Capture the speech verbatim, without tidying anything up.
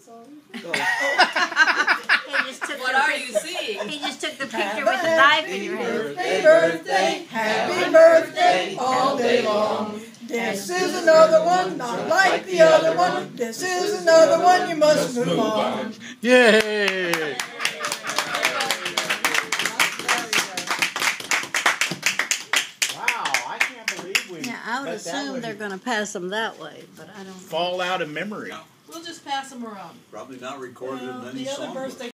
What are you seeing? He just took the picture with the knife in your hand. Happy birthday, happy birthday, all day long. This is another one, not like the other one. This is another one, you must move on. Yay! Wow, I can't believe we. Yeah, I would let that assume one they're going to pass them that way, but I don't know. fall out of memory. We'll just pass them around. Probably not recorded Well, in any the other songbook. birthday